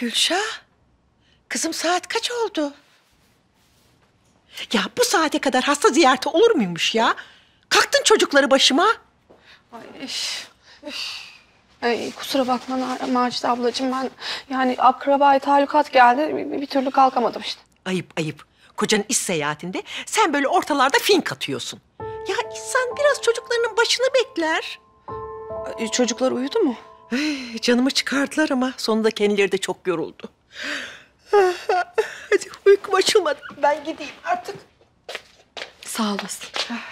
Gülşah, kızım saat kaç oldu? Ya bu saate kadar hasta ziyareti olur muymuş ya? Kalktın çocukları başıma. Ay, kusura bakma Macide ablacığım, ben yani akrabaya talukat geldi, bir türlü kalkamadım işte. Ayıp ayıp. Kocanın iş seyahatinde sen böyle ortalarda fink atıyorsun. Ya insan biraz çocuklarının başını bekler. Çocuklar uyudu mu? Canımı çıkardılar ama sonunda kendileri de çok yoruldu. Hadi uykum açılmadı. Ben gideyim artık. Sağ olasın.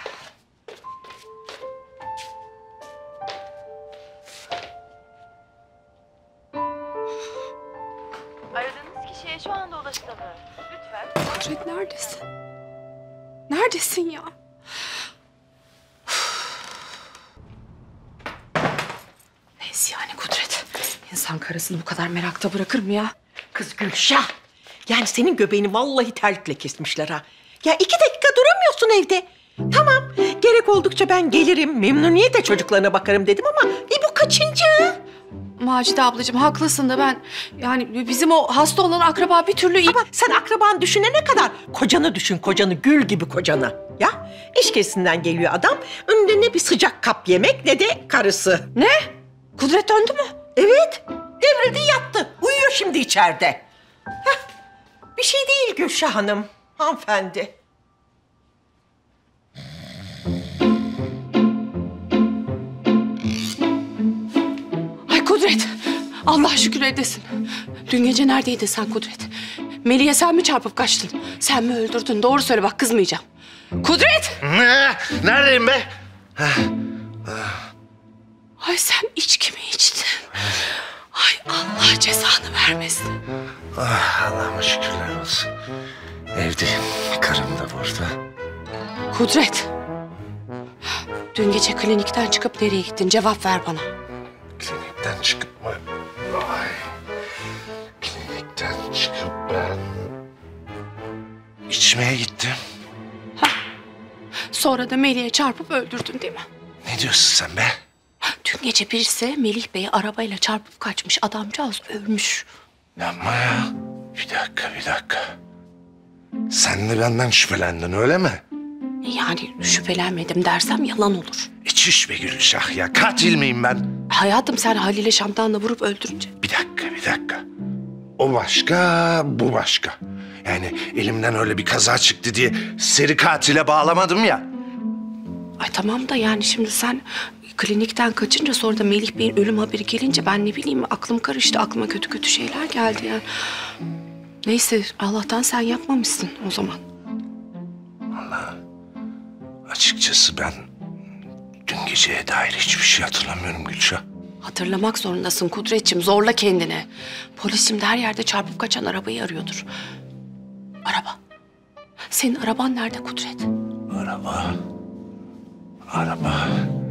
Aradığınız kişiye şu anda ulaşılamıyor. Lütfen. Kudret neredesin? Neredesin ya? Neyse yani Kudret. İnsan karısını bu kadar merakta bırakır mı ya? Kız Gülşah. Yani senin göbeğini vallahi terlikle kesmişler ha. Ya 2 dakika duramıyorsun evde. Tamam, gerek oldukça ben gelirim, memnuniyetle çocuklarına bakarım dedim ama bu kaçıncı? Macide ablacığım haklısın da ben yani bizim o hasta olan akraba bir türlü iyi... Ama sen akraban düşünene kadar kocanı düşün, kocanı, gül gibi kocanı. Ya iş gezisinden geliyor adam, önünde ne bir sıcak kap yemek ne de karısı. Ne? Kudret döndü mü? Evet, devrildi yattı, uyuyor şimdi içeride. Heh, bir şey değil Gülşah Hanım, hanımefendi. Ay Kudret, Allah şükür evdesin. Dün gece neredeydin sen Kudret? Melih'e sen mi çarpıp kaçtın? Sen mi öldürdün? Doğru söyle bak, kızmayacağım. Kudret! Ne? Neredeyim be? Ay sen içki mi içtin? Ay Allah cezanı vermesin. Allah'ıma şükürler olsun. Evdeyim. Karım da burada. Kudret! Dün gece klinikten çıkıp nereye gittin? Cevap ver bana. Klinikten çıkıp mı? Ay. Klinikten çıkıp ben... içmeye gittim. Sonra da Melih'e çarpıp öldürdün değil mi? Ne diyorsun sen be? Dün gece birisi Melih Bey'i arabayla çarpıp kaçmış. Adamcağız ölmüş. Yapma ya. Bir dakika. Sen de benden şüphelendin öyle mi? Yani şüphelenmedim dersem yalan olur. İç be Gülşah ya. Katil miyim ben? Hayatım sen Halil'e şamdanla vurup öldürünce. Bir dakika. O başka, bu başka. Yani elimden öyle bir kaza çıktı diye seri katile bağlamadım ya. Ay tamam da yani şimdi sen klinikten kaçınca sonra da Melih Bey'in ölüm haberi gelince ben ne bileyim aklım karıştı. Aklıma kötü şeyler geldi yani. Neyse Allah'tan sen yapmamışsın o zaman. Vallahi açıkçası ben dün geceye dair hiçbir şey hatırlamıyorum Gülşah. Hatırlamak zorundasın Kudretciğim, zorla kendini. Polis şimdi her yerde çarpıp kaçan arabayı arıyordur. Araba. Senin araban nerede Kudret? Araba.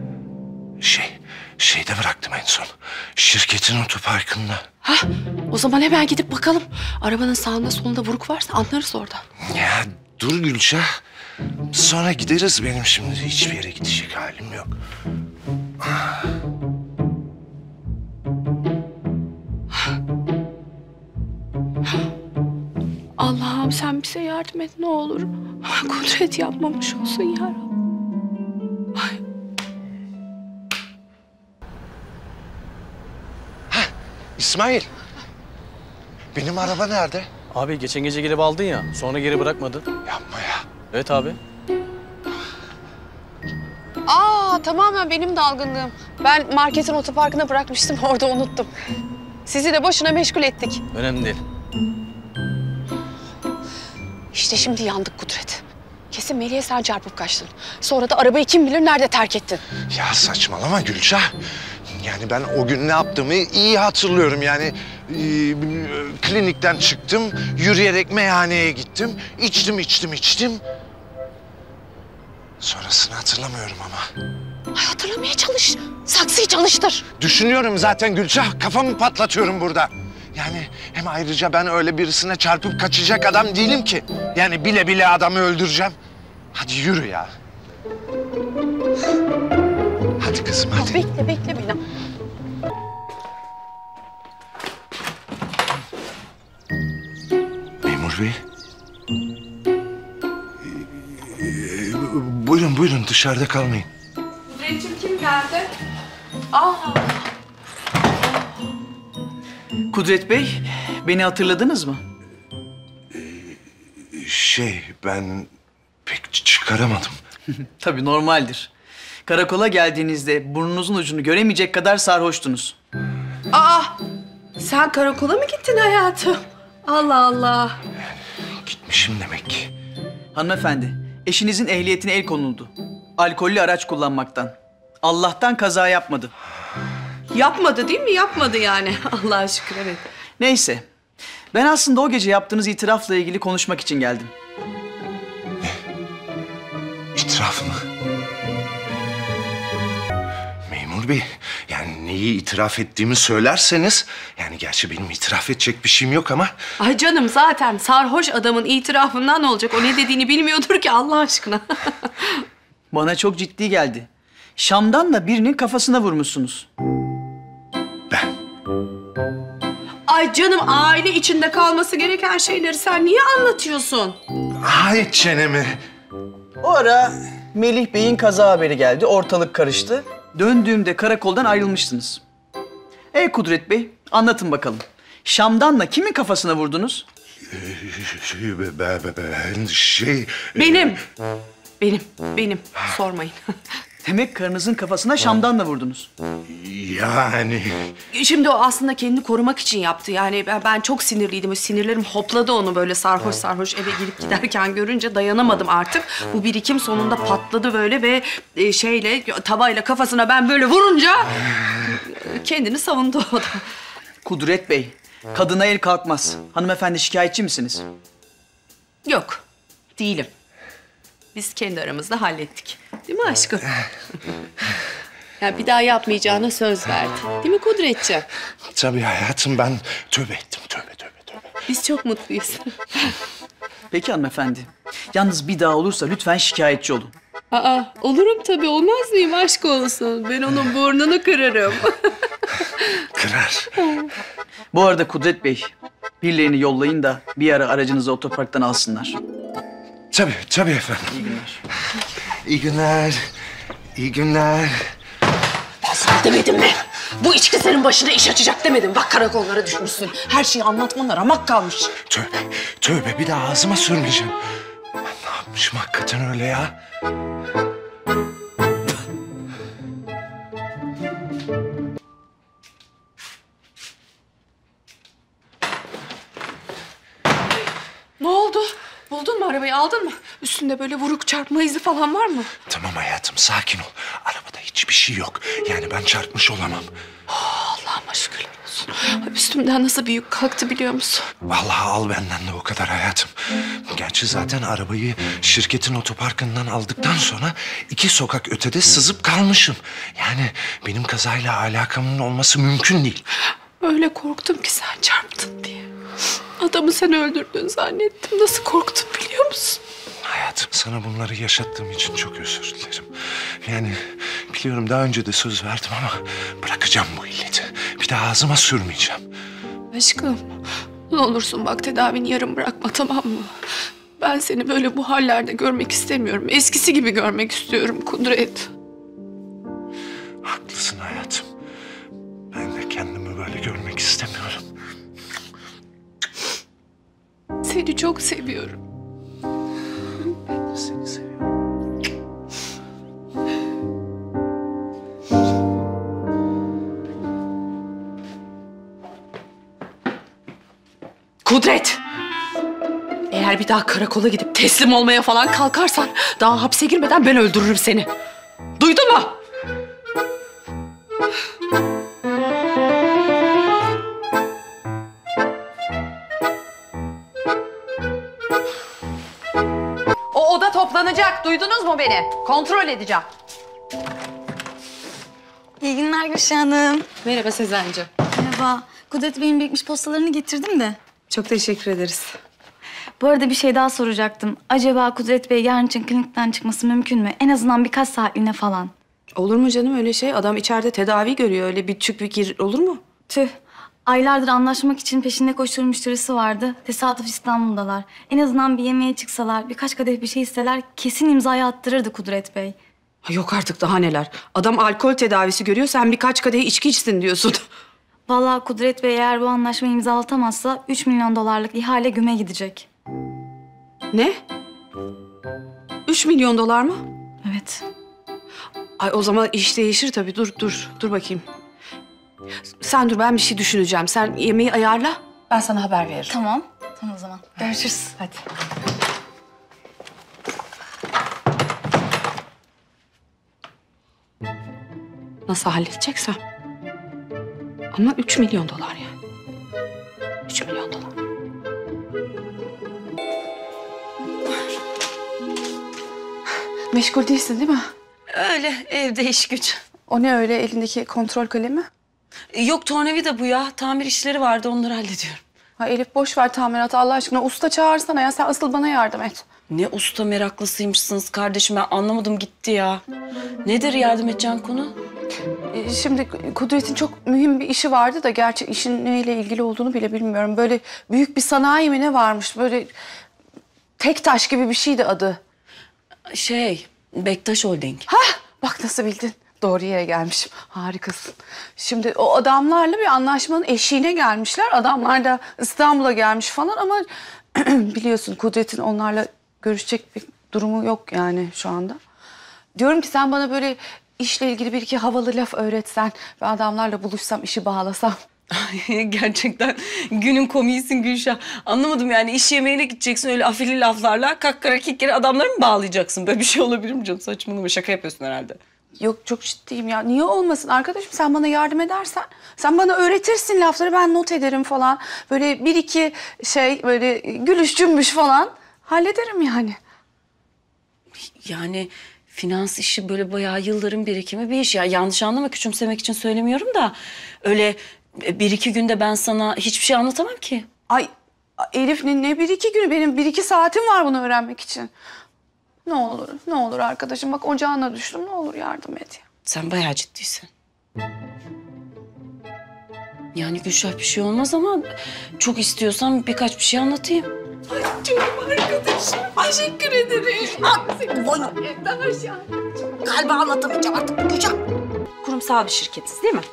Şeyde bıraktım en son. Şirketin otoparkında. Hah, o zaman hemen gidip bakalım. Arabanın sağında solunda vuruk varsa anlarız orada. Ya dur Gülşah. Sonra gideriz. Benim şimdi hiçbir yere gidecek halim yok. Allah'ım sen bize yardım et ne olur. Kudret yapmamış olsun ya Rabbi. Ay. İsmail. Benim araba nerede? Abi geçen gece gelip aldın ya, sonra geri bırakmadın. Yapma ya. Evet abi. Tamamen benim dalgınlığım. Ben marketin otoparkına bırakmıştım, orada unuttum. Sizi de boşuna meşgul ettik. Önemli değil. İşte şimdi yandık Kudret. Kesin Melih'e sen çarpıp kaçtın. Sonra da arabayı kim bilir nerede terk ettin. Ya saçmalama Gülşah. Yani ben o gün ne yaptığımı iyi hatırlıyorum. Yani klinikten çıktım, yürüyerek meyhaneye gittim. İçtim. Sonrasını hatırlamıyorum ama. Ay hatırlamaya çalış. Saksıyı çalıştır. Düşünüyorum zaten Gülşah. Kafamı patlatıyorum burada. Yani hem ayrıca ben öyle birisine çarpıp kaçacak adam değilim ki. Yani bile bile adamı öldüreceğim. Hadi yürü ya. Hadi kızım hadi. Bekle beni. buyurun dışarıda kalmayın. Kudretciğim kim geldi? Aa, Kudret Bey, beni hatırladınız mı? Ben pek çıkaramadım. Tabii normaldir. Karakola geldiğinizde burnunuzun ucunu göremeyecek kadar sarhoştunuz. sen karakola mı gittin hayatım? Allah Allah. Gitmişim demek ki. Hanımefendi, eşinizin ehliyetine el konuldu. Alkollü araç kullanmaktan. Allah'tan kaza yapmadı. Yapmadı değil mi? Yapmadı yani. Allah'a şükür, evet. Neyse, ben aslında o gece yaptığınız itirafla ilgili konuşmak için geldim. İtiraf mı? Memur bey, yani neyi itiraf ettiğimi söylerseniz... Yani gerçi benim itiraf edecek bir şeyim yok ama... Ay canım zaten sarhoş adamın itirafından ne olacak? O ne dediğini bilmiyordur ki Allah aşkına. Bana çok ciddi geldi. Şam'dan da birinin kafasına vurmuşsunuz. Ben... Ay canım aile içinde kalması gereken şeyleri sen niye anlatıyorsun? Ay çenemi. O ara Melih Bey'in kaza haberi geldi, ortalık karıştı. Döndüğümde karakoldan ayrılmıştınız. Kudret Bey, anlatın bakalım. Şam'danla kimin kafasına vurdunuz? Benim. Sormayın. Demek karınızın kafasına şamdanla vurdunuz. Yani... Şimdi o aslında kendini korumak için yaptı. Yani ben çok sinirliydim. Sinirlerim hopladı onu böyle sarhoş eve girip giderken görünce dayanamadım artık. Bu birikim sonunda patladı böyle ve tavayla kafasına ben böyle vurunca kendini savundu o da. Kudret Bey, kadına el kalkmaz. Hanımefendi şikayetçi misiniz? Yok, değilim. Biz kendi aramızda hallettik. Değil mi aşkım? Ya bir daha yapmayacağına söz verdi. Değil mi Kudretciğim? Tabii hayatım, ben tövbe ettim. Tövbe. Biz çok mutluyuz. Peki hanımefendi. Yalnız bir daha olursa lütfen şikayetçi olun. Olurum tabii. Olmaz mıyım? Aşk olsun. Ben onun burnunu kırarım. Kırar. Bu arada Kudret Bey, birilerini yollayın da bir ara aracınızı otoparktan alsınlar. Tabii efendim. İyi günler. İyi günler. İyi günler. Ben sana demedim mi? Bu içki senin başına iş açacak demedim. Bak karakollara düşmüşsün. Her şeyi anlatmana ramak kalmış. Tövbe bir daha ağzıma sürmeyeceğim. Ben ne yapmışım hakikaten öyle ya? Ne oldu? Buldun mu arabayı? Aldın mı? Üstünde böyle vuruk çarpma izi falan var mı? Tamam hayatım, sakin ol. Arabada hiçbir şey yok. Yani ben çarpmış olamam. Allah'ıma şükürler olsun. Üstümden nasıl bir yük kalktı biliyor musun? Vallahi al benden de o kadar hayatım. Gerçi zaten arabayı şirketin otoparkından aldıktan sonra 2 sokak ötede sızıp kalmışım. Yani benim kazayla alakamın olması mümkün değil. Öyle korktum ki sen çarptın diye. Adamı sen öldürdün zannettim. Nasıl korktum biliyor musun? Hayatım, sana bunları yaşattığım için çok özür dilerim. Yani biliyorum daha önce de söz verdim ama bırakacağım bu illeti. Bir daha ağzıma sürmeyeceğim. Aşkım, ne olursun bak tedavini yarım bırakma, tamam mı? Ben seni böyle bu hallerde görmek istemiyorum. Eskisi gibi görmek istiyorum Kudret. Haklısın hayatım. Ben de kendimi böyle görmek istemiyorum. Seni çok seviyorum. Ben de seni seviyorum. Kudret! Eğer bir daha karakola gidip teslim olmaya falan kalkarsan daha hapse girmeden ben öldürürüm seni. Duydun mu? O oda toplanacak. Duydunuz mu beni? Kontrol edeceğim. İyi günler Gülşah Hanım. Merhaba Sezenci. Merhaba. Kudret Bey'in birikmiş postalarını getirdim de. Çok teşekkür ederiz. Bu arada bir şey daha soracaktım. Acaba Kudret Bey yarın için klinikten çıkması mümkün mü? En azından birkaç saatliğine falan. Olur mu canım öyle şey? Adam içeride tedavi görüyor. Öyle bir çık bir gir olur mu? Tüh. Aylardır anlaşmak için peşinde koştuğum müşterisi vardı. Tesadüf İstanbul'dalar. En azından bir yemeğe çıksalar, birkaç kadeh bir şey isteler kesin imzayı attırırdı Kudret Bey. Ha, yok artık daha neler. Adam alkol tedavisi görüyor, sen birkaç kadeh içki içsin diyorsun. Vallahi Kudret Bey eğer bu anlaşmayı imzalatamazsa 3 milyon dolarlık ihale güme gidecek. Ne? 3 milyon dolar mı? Evet. Ay o zaman iş değişir tabii. Dur bakayım. Sen dur, ben bir şey düşüneceğim. Sen yemeği ayarla, ben sana haber veririm. Tamam. Tamam o zaman. Görüşürüz. Hadi. Nasıl halledeceksem. Ama 3 milyon dolar yani. 3 milyon dolar. Meşgul değilsin değil mi? Öyle evde iş güç. O ne öyle elindeki kontrol kalemi? Yok tornavida bu ya. Tamir işleri vardı onları hallediyorum. Ha Elif boş ver tamiratı Allah aşkına. Usta çağırsana ya. Sen asıl bana yardım et. Ne usta meraklısıymışsınız kardeşim, ben anlamadım gitti ya. Nedir yardım edeceğin konu? Şimdi Kudret'in çok mühim bir işi vardı da gerçi işin neyle ilgili olduğunu bile bilmiyorum. Böyle büyük bir sanayi mi ne varmış? Böyle Tektaş gibi bir şeydi adı. Bektaş Holding. Bak nasıl bildin. Doğru yere gelmişim. Harikasın. Şimdi o adamlarla bir anlaşmanın eşiğine gelmişler. Adamlar da İstanbul'a gelmiş falan ama biliyorsun Kudret'in onlarla görüşecek bir durumu yok yani şu anda. Diyorum ki sen bana böyle işle ilgili bir iki havalı laf öğretsen, ben adamlarla buluşsam, işi bağlasam. Gerçekten günün komiğisin Gülşah. Anlamadım yani, iş yemeğine gideceksin öyle afili laflarla kakkara kikkere adamları mı bağlayacaksın? Böyle bir şey olabilir mi canım? Saçmalama, şaka yapıyorsun herhalde. Yok çok ciddiyim ya. Niye olmasın arkadaşım? Sen bana yardım edersen, sen bana öğretirsin lafları, ben not ederim falan. Böyle bir iki şey böyle gülüş cümbüş falan hallederim yani. Yani finans işi böyle bayağı yılların birikimi bir iş ya. Yanlış anlama, küçümsemek için söylemiyorum da öyle bir iki günde ben sana hiçbir şey anlatamam ki. Ay Elif ne bir iki günü, benim bir iki saatim var bunu öğrenmek için. Ne olur arkadaşım, bak ocağına düştüm, ne olur yardım et ya. Sen bayağı ciddisin. Yani Gülşah bir şey olmaz ama çok istiyorsan birkaç bir şey anlatayım. Ay canım arkadaşım, teşekkür ederim. Galiba anlatamayacağım artık Gülşah. Kurumsal bir şirketiz değil mi?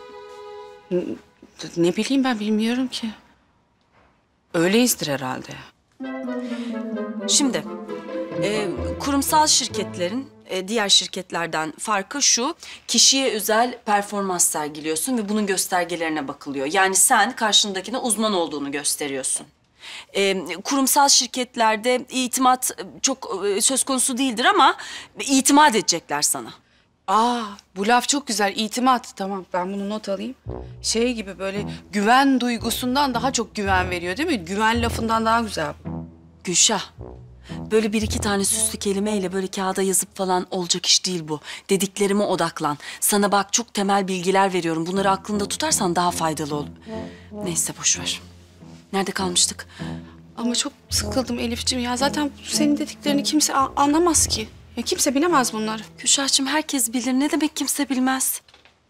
Ne bileyim ben, bilmiyorum ki. Öyleyizdir herhalde. Şimdi kurumsal şirketlerin diğer şirketlerden farkı şu: kişiye özel performans sergiliyorsun ve bunun göstergelerine bakılıyor. Yani sen karşındakine uzman olduğunu gösteriyorsun. Kurumsal şirketlerde itimat çok söz konusu değildir ama itimat edecekler sana. Bu laf çok güzel, itimat. Tamam, ben bunu not alayım. Şey gibi böyle güven duygusundan daha çok güven veriyor değil mi? Güven lafından daha güzel. Gülşah, böyle bir iki tane süslü kelimeyle böyle kağıda yazıp falan olacak iş değil bu. Dediklerime odaklan. Sana bak çok temel bilgiler veriyorum. Bunları aklında tutarsan daha faydalı olur. Neyse boş ver. Nerede kalmıştık? Ama çok sıkıldım Elifciğim ya. Zaten senin dediklerini kimse anlamaz ki. Ya kimse bilemez bunları. Gülşah'cığım herkes bilir. Ne demek kimse bilmez?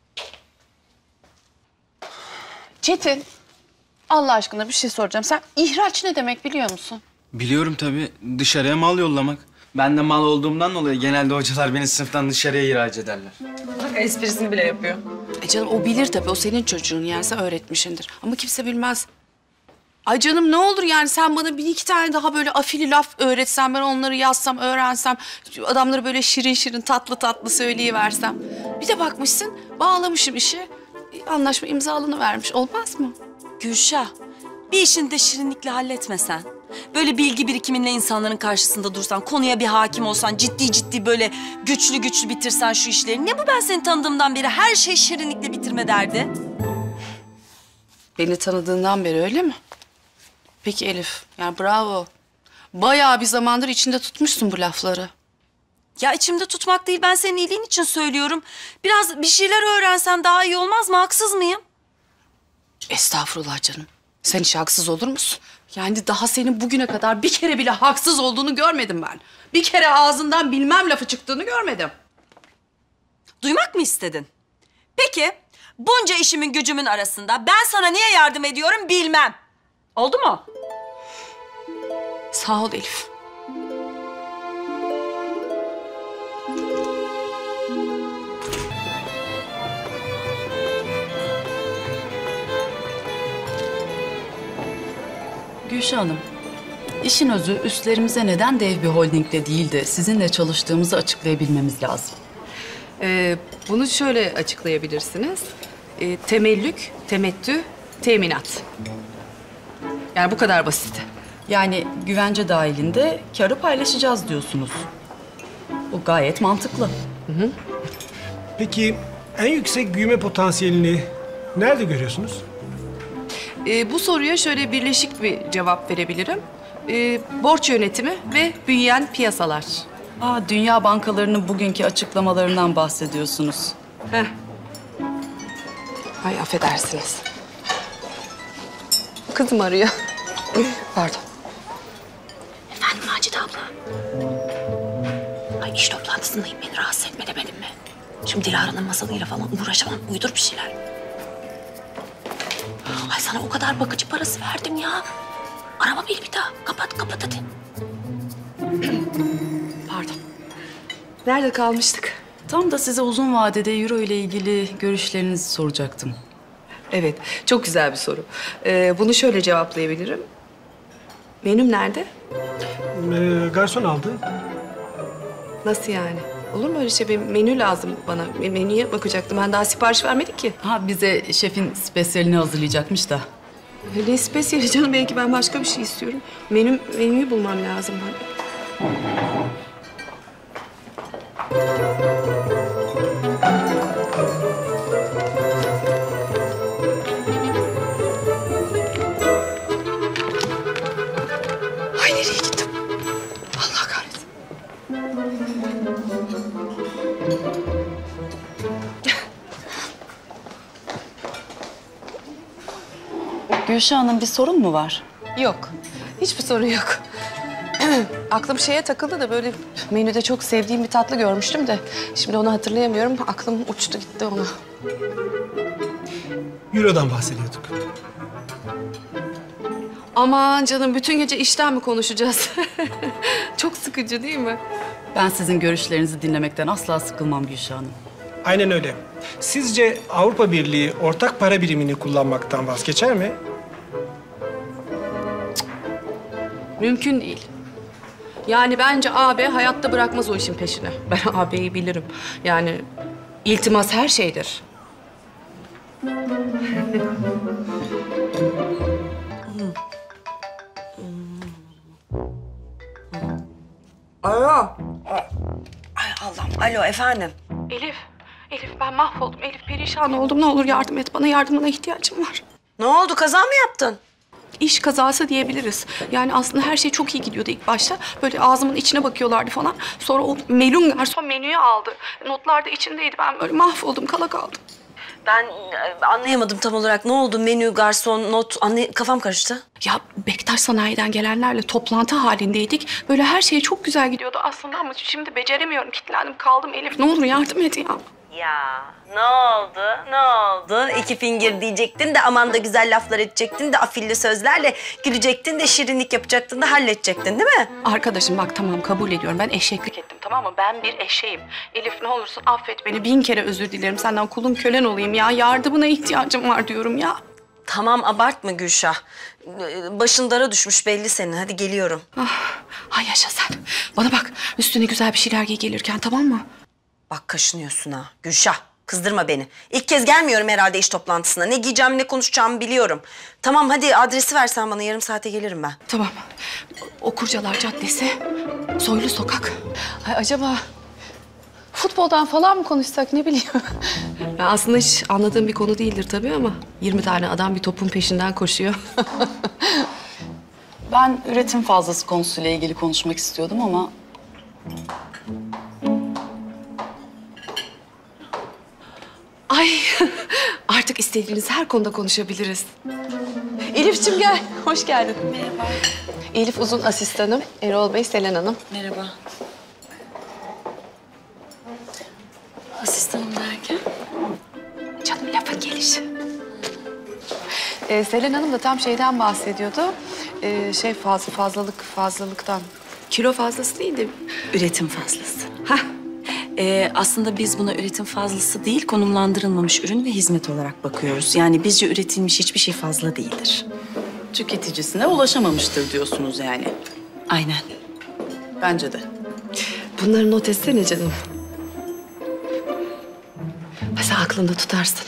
Çetin, Allah aşkına bir şey soracağım. Sen ihraç ne demek biliyor musun? Biliyorum tabii. Dışarıya mal yollamak. Ben de mal olduğumdan dolayı genelde hocalar beni sınıftan dışarıya ihraç ederler. Esprisini bile yapıyor. Canım o bilir tabii. O senin çocuğun yani, sen öğretmişsindir. Ama kimse bilmez. Ay canım ne olur yani, sen bana bir iki tane daha böyle afili laf öğretsen, ben onları yazsam, öğrensem, adamları böyle şirin şirin, tatlı tatlı söyleyiversem. Bir de bakmışsın, bağlamışım işi, anlaşma imzalanıvermiş. Olmaz mı? Gülşah, bir işini de şirinlikle halletmesen. Böyle bilgi birikiminle insanların karşısında dursan, konuya bir hakim olsan, ciddi ciddi böyle güçlü bitirsen şu işleri. Ne bu, ben seni tanıdığımdan beri her şey şirinlikle bitirme derdi. Beni tanıdığından beri öyle mi? Peki Elif, yani bravo. Bayağı bir zamandır içinde tutmuşsun bu lafları. Ya içimde tutmak değil, ben senin iyiliğin için söylüyorum. Biraz bir şeyler öğrensen daha iyi olmaz mı? Haksız mıyım? Estağfurullah canım. Sen hiç haksız olur musun? Yani daha senin bugüne kadar bir kere bile haksız olduğunu görmedim ben. Bir kere ağzından bilmem lafı çıktığını görmedim. Duymak mı istedin? Peki, bunca işimin gücümün arasında ben sana niye yardım ediyorum bilmem. Oldu mu? Sağ ol Elif. Gülşah Hanım, işin özü üstlerimize neden dev bir holdingle değil de sizinle çalıştığımızı açıklayabilmemiz lazım. Bunu şöyle açıklayabilirsiniz. Temellük, temettü, teminat. Yani bu kadar basit. Yani güvence dahilinde karı paylaşacağız diyorsunuz. Bu gayet mantıklı. Peki en yüksek büyüme potansiyelini nerede görüyorsunuz? Bu soruya şöyle birleşik bir cevap verebilirim. Borç yönetimi ve büyüyen piyasalar. Dünya bankalarının bugünkü açıklamalarından bahsediyorsunuz. Heh. Ay affedersiniz. Kızım arıyor. Pardon. Efendim Macide abla. Ay iş toplantısındayım, beni rahatsız etme demedim mi? Şimdi Dilara'nın masalıyla falan uğraşamam, uydur bir şeyler. Ay sana o kadar bakıcı parası verdim ya. Arama beni bir daha. Kapat hadi. Pardon. Nerede kalmıştık? Tam da size uzun vadede euro ile ilgili görüşlerinizi soracaktım. Evet, çok güzel bir soru. Bunu şöyle cevaplayabilirim. Menüm nerede? Garson aldı. Nasıl yani? Olur mu öyle şey? Benim menü lazım bana. Menüye bakacaktım. Ben daha sipariş vermedik ki. Bize şefin spesiyelini hazırlayacakmış da. Ne spesiyeli canım? Belki ben başka bir şey istiyorum. Menüyü bulmam lazım bana. Ay nereye gittim? Allah kahretsin. Gülşah Hanım bir sorun mu var? Yok. Hiçbir sorun yok. Aklım şeye takıldı da böyle menüde çok sevdiğim bir tatlı görmüştüm de şimdi onu hatırlayamıyorum. Aklım uçtu gitti ona. Euro'dan bahsediyorduk. Aman canım bütün gece işten mi konuşacağız? Çok sıkıcı değil mi? Ben sizin görüşlerinizi dinlemekten asla sıkılmam Gülşah Hanım. Aynen öyle. Sizce Avrupa Birliği ortak para birimini kullanmaktan vazgeçer mi? Mümkün değil. Yani bence AB hayatta bırakmaz o işin peşine. Ben AB'yi bilirim. Yani iltimas her şeydir. Alo. Ay Allah'ım. Alo efendim. Elif ben mahvoldum. Elif perişan oldum. Ne olur yardım et bana. Yardımına ihtiyacım var. Ne oldu? Kaza mı yaptın? İş kazası diyebiliriz. Yani aslında her şey çok iyi gidiyordu ilk başta. Böyle ağzımın içine bakıyorlardı falan. Sonra o melun garson menüyü aldı. Notlar da içindeydi. Ben böyle mahvoldum, kala kaldım. Ben anlayamadım tam olarak. Ne oldu? Menü, garson, not... Kafam karıştı. Ya Bektaş Sanayi'den gelenlerle toplantı halindeydik. Böyle her şey çok güzel gidiyordu aslında ama şimdi beceremiyorum. Kilitlendim kaldım Elif. Ne olur yardım et ya. Ya ne oldu? Ne oldu? İki fingir diyecektin de aman da güzel laflar edecektin de afilli sözlerle gülecektin de şirinlik yapacaktın da halledecektin değil mi? Arkadaşım bak tamam kabul ediyorum. Ben eşeklik ettim tamam mı? Ben bir eşeğim. Elif ne olursun affet beni. 1000 kere özür dilerim. Senden kulun kölen olayım ya. Yardımına ihtiyacım var diyorum ya. Tamam abartma Gülşah. Başın dara düşmüş belli senin. Hadi geliyorum. Ay yaşa sen. Bana bak üstüne güzel bir şeyler giy gelirken tamam mı? Bak kaşınıyorsun ha. Gülşah kızdırma beni. İlk kez gelmiyorum herhalde iş toplantısına. Ne giyeceğimi ne konuşacağımı biliyorum. Tamam hadi adresi versen bana yarım saate gelirim ben. Tamam. Okurcalar Caddesi, Soylu Sokak. Ay acaba futboldan falan mı konuşsak ne bileyim. Ya aslında hiç anladığım bir konu değildir tabii ama 20 tane adam bir topun peşinden koşuyor. Ben üretim fazlası konusuyla ilgili konuşmak istiyordum ama... Ay artık istediğiniz her konuda konuşabiliriz. Elif'ciğim gel, hoş geldin. Merhaba. Elif Uzun asistanım, Erol Bey, Selen Hanım. Merhaba. Asistanım derken? Canım lafın gelişi. Selen Hanım da tam şeyden bahsediyordu. Fazlalıktan. Kilo fazlası değil de... Üretim fazlası. Aslında biz buna üretim fazlası değil, konumlandırılmamış ürün ve hizmet olarak bakıyoruz. Yani bizce üretilmiş hiçbir şey fazla değildir. tüketicisine ulaşamamıştır diyorsunuz yani. Aynen. Bence de. Bunları not etsene canım. Sen aklında tutarsın.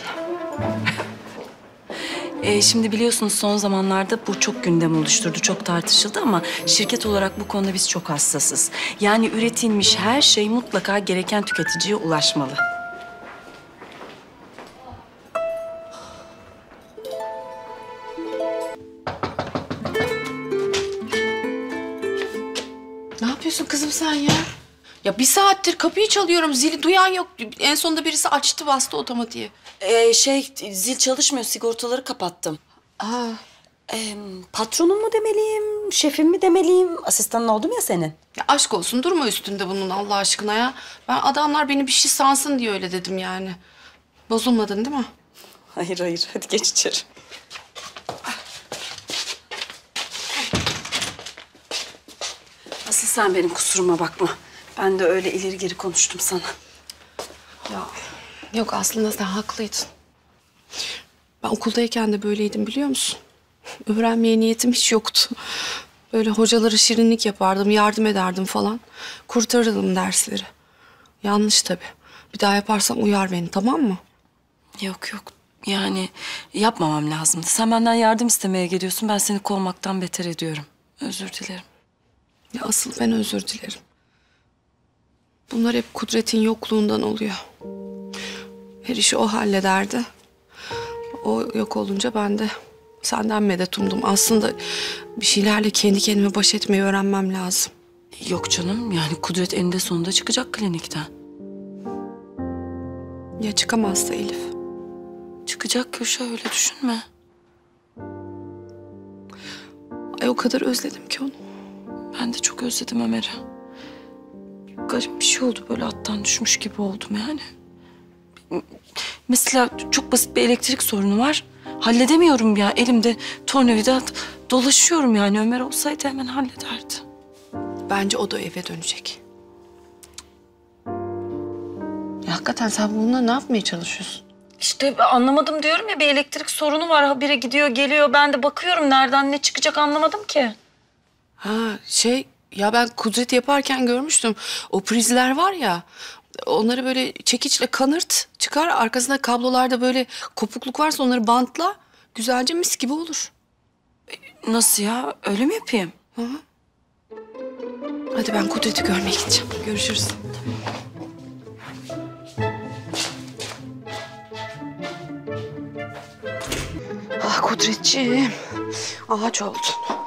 Şimdi biliyorsunuz son zamanlarda bu çok gündem oluşturdu, çok tartışıldı ama şirket olarak bu konuda biz çok hassasız. Yani üretilmiş her şey mutlaka gereken tüketiciye ulaşmalı. Ne yapıyorsun kızım sen ya? Ya bir saattir kapıyı çalıyorum, zili duyan yok. En sonunda birisi açtı, bastı otomatiğe. Zil çalışmıyor, sigortaları kapattım. Aa. Patronum mu demeliyim, şefim mi demeliyim? Asistanın oldum ya senin. Ya aşk olsun, durma üstünde bunun Allah aşkına ya. Ben adamlar beni bir şey sansın diye öyle dedim yani. Bozulmadın değil mi? Hayır, hadi geç içeri. Asıl sen benim kusuruma bakma. Ben de öyle ileri geri konuştum sana. Ya yok, aslında sen haklıydın. Ben okuldayken de böyleydim biliyor musun? Öğrenmeye niyetim hiç yoktu. Böyle hocalara şirinlik yapardım, yardım ederdim falan. Kurtarırdım dersleri. Yanlış tabii. Bir daha yaparsam uyar beni, tamam mı? Yok. Yani yapmamam lazımdı. Sen benden yardım istemeye geliyorsun. Ben seni kovmaktan beter ediyorum. Özür dilerim. Ya asıl ben özür dilerim. Bunlar hep Kudret'in yokluğundan oluyor. Her işi o hallederdi. O yok olunca ben de senden medet umdum. Aslında bir şeylerle kendi kendime baş etmeyi öğrenmem lazım. Yok canım, yani Kudret eninde sonunda çıkacak klinikten. Ya çıkamazsa Elif? Çıkacak Gülşah, öyle düşünme. Ay o kadar özledim ki onu. Ben de çok özledim Ömer'i. Garip bir şey oldu, böyle attan düşmüş gibi oldum yani. Mesela çok basit bir elektrik sorunu var. Halledemiyorum ya, elimde tornavida dolaşıyorum yani. Ömer olsaydı hemen hallederdi. Bence o da eve dönecek. Ya hakikaten sen bununla ne yapmaya çalışıyorsun? İşte anlamadım diyorum ya, bir elektrik sorunu var. Habire gidiyor geliyor, ben de bakıyorum nereden ne çıkacak anlamadım ki. Ya ben Kudret yaparken görmüştüm. O prizler var ya, onları böyle çekiçle kanırt, çıkar. Arkasında kablolarda böyle kopukluk varsa onları bantla. Güzelce mis gibi olur. Nasıl ya? Öyle mi yapayım? Hı. Hadi ben Kudret'i görmeye gideceğim. Görüşürüz. Ah Kudretciğim, ağaç oldun.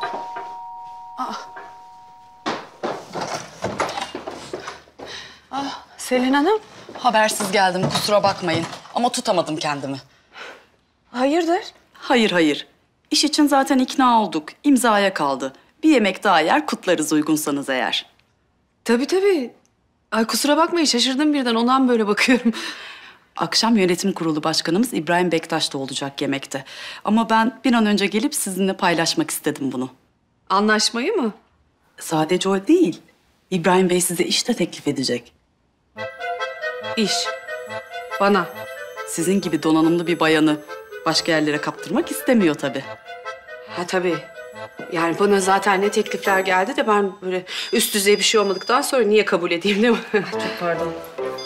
Selin Hanım. Habersiz geldim, kusura bakmayın. Ama tutamadım kendimi. Hayırdır? Hayır. İş için zaten ikna olduk. İmzaya kaldı. Bir yemek daha yer, kutlarız uygunsanız eğer. Tabii. Ay kusura bakmayın, şaşırdım birden. Ondan böyle bakıyorum. Akşam yönetim kurulu başkanımız İbrahim Bektaş da olacak yemekte. Ama ben bir an önce gelip sizinle paylaşmak istedim bunu. Anlaşmayı mı? Sadece o değil. İbrahim Bey size iş de teklif edecek. İş. Bana. Sizin gibi donanımlı bir bayanı başka yerlere kaptırmak istemiyor tabii. Ha tabii. Yani bana zaten ne teklifler geldi de ben böyle üst düzey bir şey olmadıktan sonra niye kabul edeyim değil mi? Çok pardon.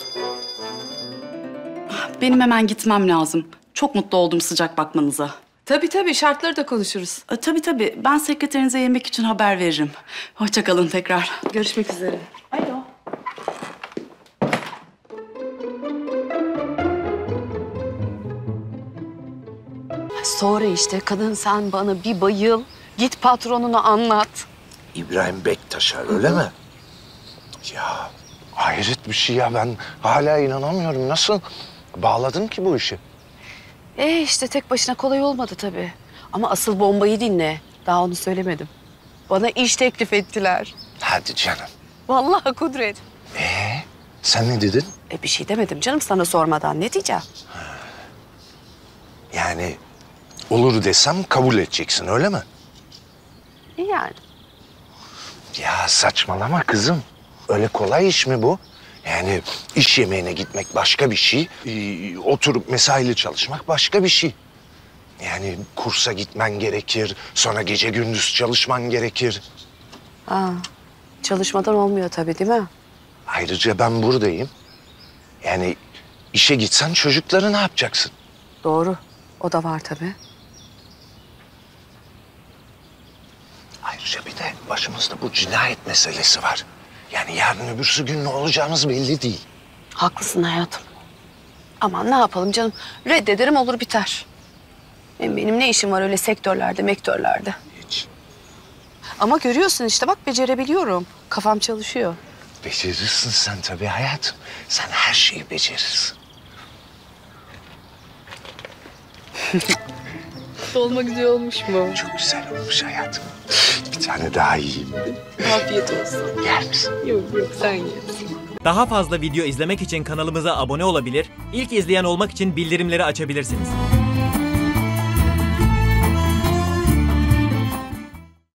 Benim hemen gitmem lazım. Çok mutlu oldum sıcak bakmanıza. Tabii şartları da konuşuruz. Tabii. Ben sekreterinize yemek için haber veririm. Hoşça kalın tekrar. Görüşmek üzere. Alo. Sonra işte kadın sen bana bir bayıl. Git patronuna anlat. İbrahim Bektaş'a öyle mi? Ya hayret bir şey ya, ben hala inanamıyorum. Nasıl bağladın ki bu işi? İşte tek başına kolay olmadı tabii. Ama asıl bombayı dinle. Daha onu söylemedim. Bana iş teklif ettiler. Hadi canım. Vallahi Kudret. Sen ne dedin? Bir şey demedim canım sana sormadan. Ne diyeceğim? Yani olur desem kabul edeceksin öyle mi? Yani. Ya saçmalama kızım. Öyle kolay iş mi bu? Yani iş yemeğine gitmek başka bir şey. Oturup mesaili çalışmak başka bir şey. Yani kursa gitmen gerekir, sonra gece gündüz çalışman gerekir. Aa, çalışmadan olmuyor tabii değil mi? Ayrıca ben buradayım. Yani işe gitsen çocukları ne yapacaksın? Doğru. O da var tabii. Ayrıca bir de başımızda bu cinayet meselesi var. Yani yarın öbürsü gün ne olacağımız belli değil. Haklısın hayatım. Aman ne yapalım canım. Reddederim olur biter. Benim ne işim var öyle sektörlerde. Hiç. Ama görüyorsun işte bak becerebiliyorum. Kafam çalışıyor. Becerirsin sen tabii hayatım. Sen her şeyi becerirsin. Dolma güzel olmuş mu? Çok güzel olmuş hayatım. Bir tane daha yiyeyim. Afiyet olsun. Yer misin? Yok sen ye. Daha fazla video izlemek için kanalımıza abone olabilir, ilk izleyen olmak için bildirimleri açabilirsiniz.